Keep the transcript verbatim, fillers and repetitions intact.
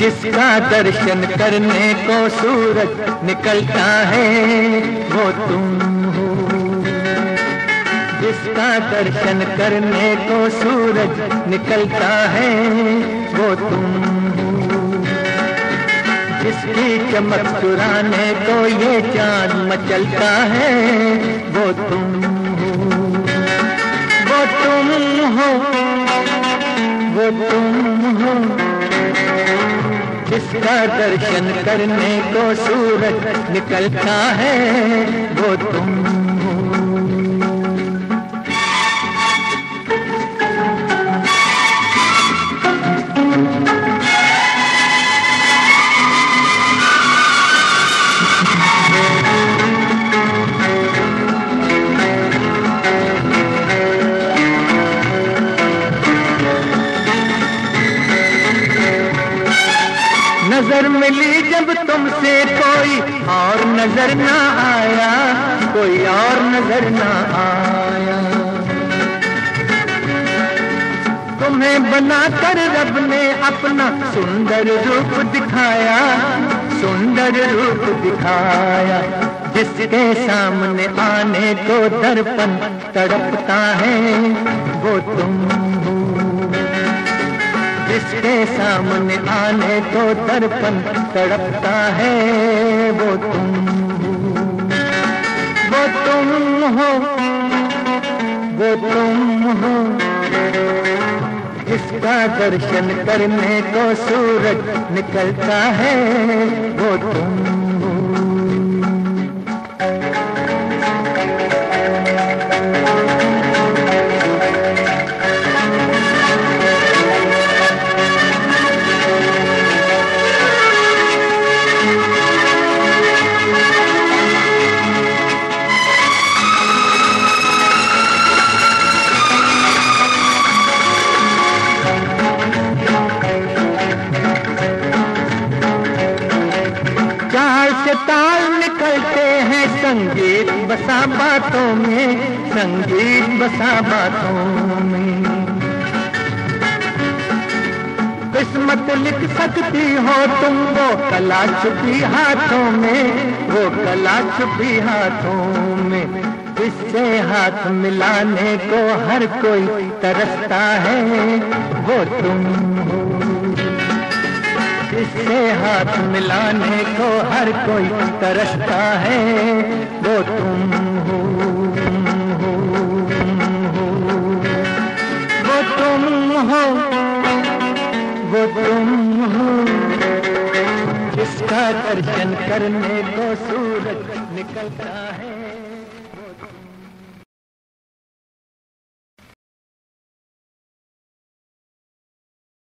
जिसका दर्शन करने को सूरज निकलता है वो तुम हो। जिसका दर्शन करने को सूरज निकलता है वो तुम हो। जिसकी चमक चुराने को ये चांद मचलता है वो तुम हो। वो तुम हो, वो तुम हो। जिसका दर्शन करने को सूरज निकलता है वो तुम हो। नजर मिली जब तुमसे कोई और नजर ना आया, कोई और नजर ना आया। तुम्हें बनाकर रब ने अपना सुंदर रूप दिखाया, सुंदर रूप दिखाया। जिसके सामने आने को दर्पण तड़पता है वो तुम हो। जिसके सामने आने को दर्पण तड़पता है वो तुम हो। वो तुम हो, वो तुम हो। जिसका दर्शन करने को सूरज निकलता है वो तुम हो। चाल से ताल निकलते हैं संगीत बसा बातों में, संगीत बसा बातों में। किस्मत लिख सकती हो तुम वो कला छुपी हाथों में, वो कला छुपी हाथों में। जिससे हाथ मिलाने को हर कोई तरसता है वो तुम हो। जिससे हाथ मिलाने को हर कोई तरसता है वो तुम हो, हो, हो। वो तुम हो, वो तुम हो। जिसका दर्शन करने को सूरज निकलता है।